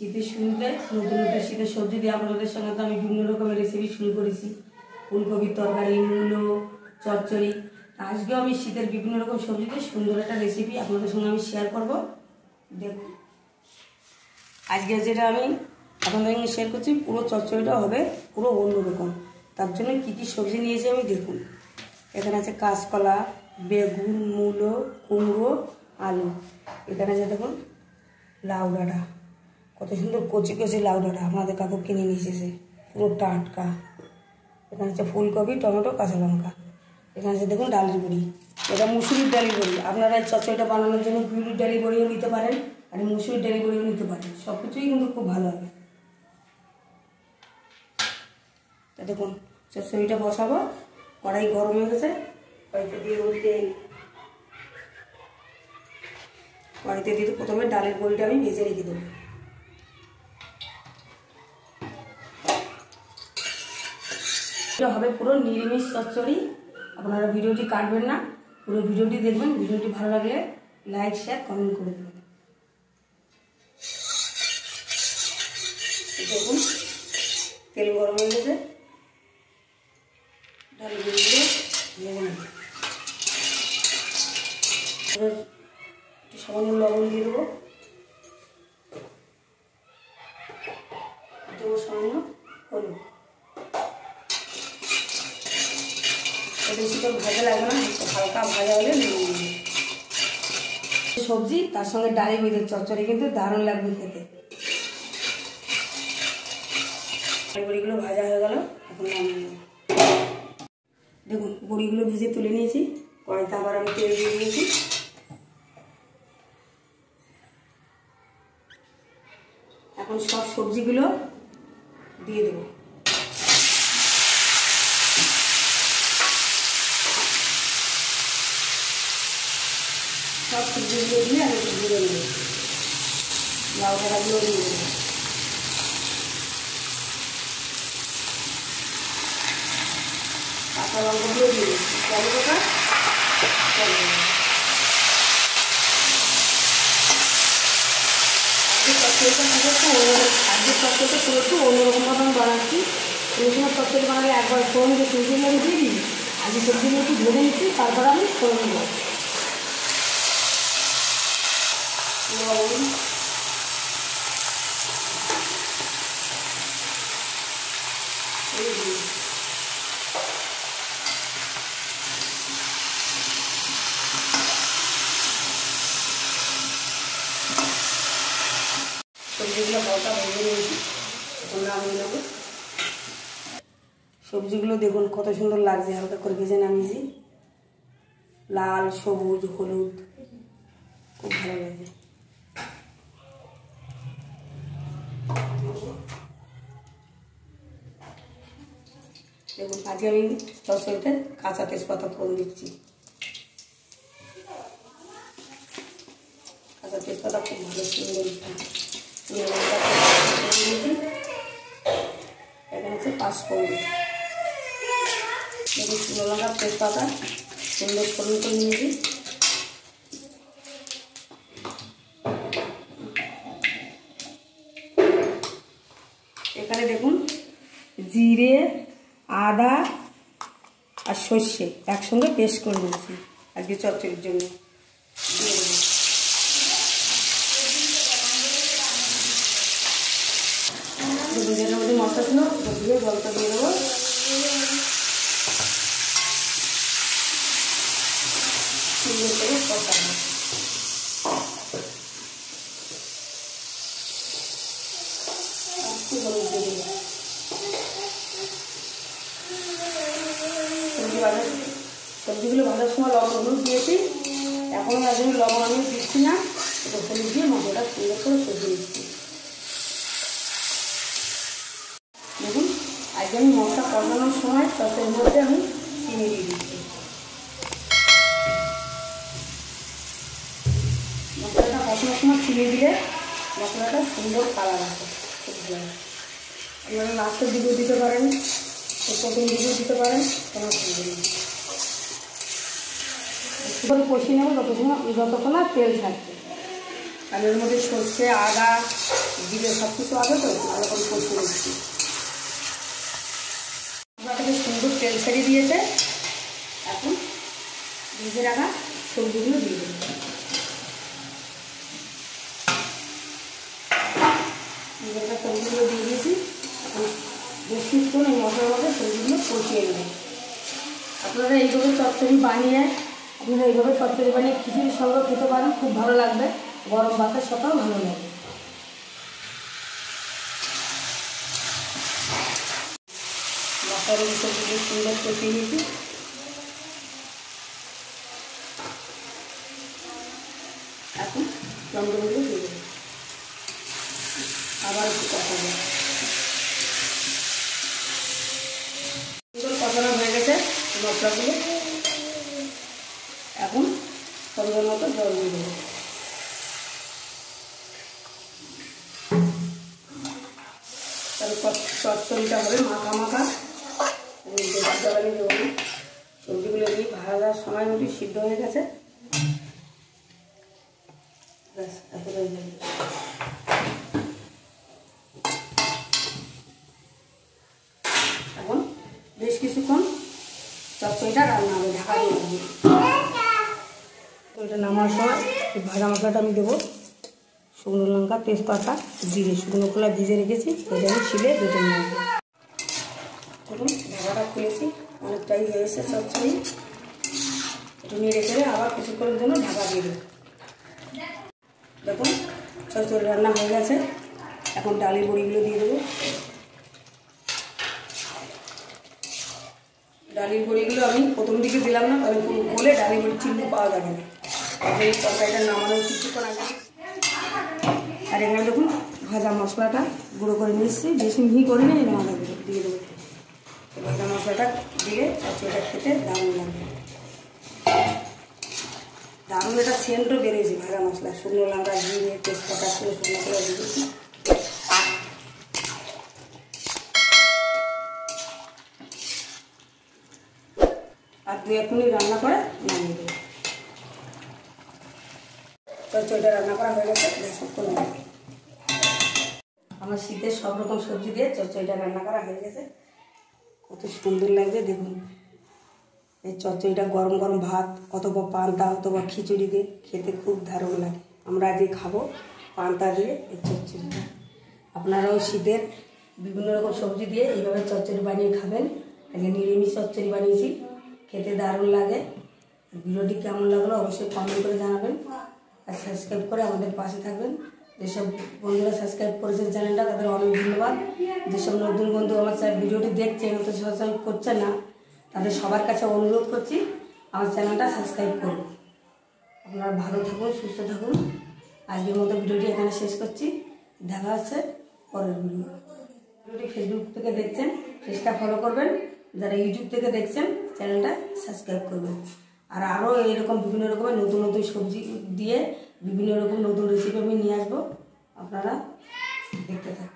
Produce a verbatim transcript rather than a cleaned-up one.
শীতের শুরুতে নতুন নতুন শীতের সবজি দিয়ে আপনাদের সঙ্গে তো আমি বিভিন্ন রকমের রেসিপি শুরু করেছি। ফুলকপির তরকারি, মূলো, চচ্চড়ি। আজকেও আমি শীতের বিভিন্ন রকম সবজি দিয়ে সুন্দর একটা রেসিপি আপনাদের সঙ্গে আমি শেয়ার করব। দেখুন আজকে যেটা আমি আপনাদের সঙ্গে শেয়ার করছি, পুরো চচ্চড়িটা হবে পুরো অন্যরকম। তার জন্য কী কী সবজি নিয়েছি আমি দেখুন। এখানে আছে কাঁচকলা, বেগুন, মূলো, কুমড়ো, আলু। এখানে আছে দেখুন লাউ ডাঁটা, কত সুন্দর কচি কচি লাউ ডাঁটা আপনাদের কাকু কিনে নিয়ে এসেছে, পুরো টাটকা। এখানে আছে ফুলকপি, টমেটো, কাঁচা লঙ্কা। এখানে আছে দেখুন ডালের বড়ি, এটা মুসুরির ডালের বড়ি। আপনারা এই চচ্চড়িটা বানানোর জন্য বিউলির ডালের বড়িও নিতে পারেন, আর মুসুরির ডালের বড়িও নিতে পারেন, সব কিছুই কিন্তু খুব ভালো হবে। তা দেখুন চচ্চড়িটা বসাবো, কড়াই গরম হয়ে গেছে, কড়াইতে দিয়ে দেবো তেল। কড়াইতে দিয়ে প্রথমে ডালের বড়িটা আমি ভেজে রেখে দেবো। এটা হবে পুরো নিরামিষ চচ্চড়ি। আপনারা ভিডিওটি কাটবেন না, পুরো ভিডিওটি দেখবেন। ভিডিওটি ভালো লাগলে লাইক, শেয়ার, কমেন্ট করে দেবেন। দেখুন তেল গরম হয়ে গেছে, ডালের বড়িগুলো ভেজে নেব। একটু সামান্য লবণ দিয়ে দেবো, দেবো সামান্য হলুদ। বেশি তো ভাজা লাগবে না, হালকা ভাজা হলে সবজি তার সঙ্গে ডালি বড়ি চচ্চড়ি কিন্তু দারুণ লাগবে খেতে। ডালি বড়িগুলো ভাজা হয়ে গেল, এখন নামিয়ে নেব। দেখুন বড়িগুলো ভেজে তুলে নিয়েছি, কড়াইতে আবার আমি তেল দিয়ে দিয়েছি। এখন সব সবজিগুলো দিয়ে দেবো। সব সবজিগুলো দিয়ে আমি একটু ভেজে নেব। লাউ ডাঁটাগুলো দিয়ে দেবো, কাঁচা লঙ্কাগুলো দিয়ে দেবো, টমেটোটা আজকে চচ্চড়িটা পুরো একটু অন্যরকম। আজকের চচ্চড়িটা পুরো একটু অন্যরকমভাবে আমি বানাচ্ছি। কোনো সময় চচ্চড়ি বানালে একবার ফোড়ন দিয়ে সবজি মেরে দিয়ে দিই, আজকে সবজিগুলো একটু ভেজে নিচ্ছি, তারপর আমি ফোড়ন দেবো। লবণ, সবজিগুলো হালকা ভেজে নিয়েছি, এখন নামিয়ে নেব। সবজিগুলো দেখুন কত সুন্দর লাগছে, হালকা করে ভেজে নামিয়েছি। লাল, সবুজ, হলুদ, খুব ভালো লাগে। দেখুন আজকে আমি চচ্চড়িতে কাঁচা তেজপাতা ফোড়ন দিচ্ছি। কাঁচা তেজপাতা খুব ভালো সুন্দর। এখানে হচ্ছে পাঁচফোড়ন। দেখুন শুকনো লঙ্কা, তেজপাতা সুন্দর ফোড়ন করে নিয়েছি। এখানে দেখুন জিরে, আদা আর সর্ষে একসঙ্গে পেস্ট করে নিয়েছি আজকে চচ্চড়ির জন্য। দিয়ে দেবো। যেটার মধ্যে মশলা ছিল দিয়ে জলটা দিয়ে দেবো। সুন্দর করে কষাবো। একটু হলুদ দিয়ে দেবো। সবজি ভাজা সবজিগুলো ভাজার সময় লবণ হলুদ দিয়েছি, এখন আজকে লবণ আমি দিচ্ছি না, এটা হলুদ দিয়ে মশলাটা সুন্দর করে কষিয়ে দিচ্ছি। দেখুন আজকে আমি মশলা কষানোর সময় ততের মধ্যে আমি চিনি দিয়ে দিচ্ছি। মশলাটা কষানোর সময় চিনি দিলে মশলাটা সুন্দর কালার আসে, খুব ভালো। আপনারা লাস্টের দিকেও দিতে পারেন, প্রথম দিকেও দিতে পারেন, কোনো অসুবিধা নেই। একটু করে কষিয়ে নেবো যতক্ষণ যতক্ষণ আর তেল ছাড়ছে। আর এর মধ্যে সর্ষে আদা জিরে সব কিছু আছে তো ভালো করে কষিয়ে নিচ্ছি। আপনাকে সুন্দর তেল ছেড়ে দিয়েছে। এখন ভেজে রাখা সবজিগুলো দিয়ে দেবো। ভেজে রাখা সবজিগুলো দিয়ে দিয়েছি। এখন বেশিক্ষণ এই মশলার মধ্যে সবজিগুলো কষিয়ে নেবেন। আপনারা এইভাবে চচ্চড়ি বানিয়ে আপনারা এইভাবে চচ্চড়ি বানিয়ে খিচুড়ির সঙ্গে খেতে পারেন, খুব ভালো লাগবে। গরম ভাতের সাথেও ভালো লাগে। মশলার সবজিগুলো সুন্দর কষিয়ে নিয়েছি। এখন টমেটোগুলো দিয়ে দেবো। আবার একটু কষাবো। সুন্দর কষানো হয়ে গেছে মশলাগুলো। এখন পরিমাণ মতো জল দিয়ে দেবো। তারপর চচ্চড়িটা হবে মাখা মাখা। বেশি জল আমি দেবো না। সবজিগুলো এমনি ভাজার সময় মতো সিদ্ধ হয়ে গেছে। ব্যাস এত হয়ে যাবে। এখন বেশ কিছুক্ষণ চচ্চড়িটা রান্না হবে, ঢাকা দিয়ে দেবো। ওইটা নামার সময় ভাজা মশলাটা আমি দেবো। শুকনো লঙ্কা, তেজপাতা, জিরে, শুকনো খোলা ভিজে রেখেছি। এটা আমি শিলে বেটে নিয়ে আসবো। দেখুন ঢাকাটা খুলেছি, অনেকটাই হয়েছে চচ্চড়ি। একটু নিয়ে রেখে আবার কিছুক্ষণের জন্য ঢাকা দিয়ে দেবো। দেখুন চচ্চড়ি রান্না হয়ে গেছে। এখন ডালের বড়িগুলো দিয়ে দেবো। ডালের বড়িগুলো আমি প্রথম দিকে দিলাম না, তাহলে পুরো গলে ডালের বড়ির চিহ্ন পাওয়া যাবে না। এই তরকারিটা নামানোর কিছুক্ষণ আগে। আর এখানে দেখুন ভাজা মশলাটা গুঁড়ো করে নিচ্ছি, বেশি মিহি করে নিয়ে মাথাগুলো দিয়ে দেবো। ভাজা মশলাটা দিয়ে চচ্চড়িটা খেতে দারুণ লাগবে। দারুণ একটা সেন্টও বেরিয়েছে ভাজা মশলা। শুকনো লঙ্কা, জিরে, তেজপাতা করে শুকনো করে দিয়েছি। আর দু এক মিনিট রান্না করে নামিয়ে দেবো। চচ্চড়িটা রান্না করা হয়ে গেছে। আমার শীতের সব রকম সবজি দিয়ে চচ্চড়িটা রান্না করা হয়ে গেছে। কত সুন্দর লাগবে দেখুন। এই চচ্চড়িটা গরম গরম ভাত অথবা পান্তা অথবা খিচুড়ি দিয়ে খেতে খুব দারুণ লাগে। আমরা আজকে খাবো পান্তা দিয়ে এই চচ্চড়িটা। আপনারাও শীতের বিভিন্ন রকম সবজি দিয়ে এইভাবে চচ্চড়ি বানিয়ে খাবেন। আজকে নিরামিষ চচ্চড়ি বানিয়েছি, খেতে দারুণ লাগে। ভিডিওটি কেমন লাগলো অবশ্যই কমেন্ট করে জানাবেন। আর সাবস্ক্রাইব করে আমাদের পাশে থাকবেন। যেসব বন্ধুরা সাবস্ক্রাইব করেছেন চ্যানেলটা তাদের অনেক ধন্যবাদ। যেসব নতুন বন্ধু আমার ভিডিওটি দেখছেন অত সাবস্ক্রাইব করছেন না, তাদের সবার কাছে অনুরোধ করছি আমার চ্যানেলটা সাবস্ক্রাইব করুন। আপনারা ভালো থাকুন, সুস্থ থাকুন। আজকের মতো ভিডিওটি এখানে শেষ করছি। দেখা হচ্ছে পরের ভিডিও। ভিডিওটি ফেসবুক থেকে দেখছেন পেজটা ফলো করবেন। যারা ইউটিউব থেকে দেখছেন চ্যানেলটা সাবস্ক্রাইব করবেন। আর আরও এরকম বিভিন্ন রকমের নতুন নতুন সবজি দিয়ে বিভিন্ন রকম নতুন রেসিপি আমি নিয়ে আসবো। আপনারা দেখতে থাকুন।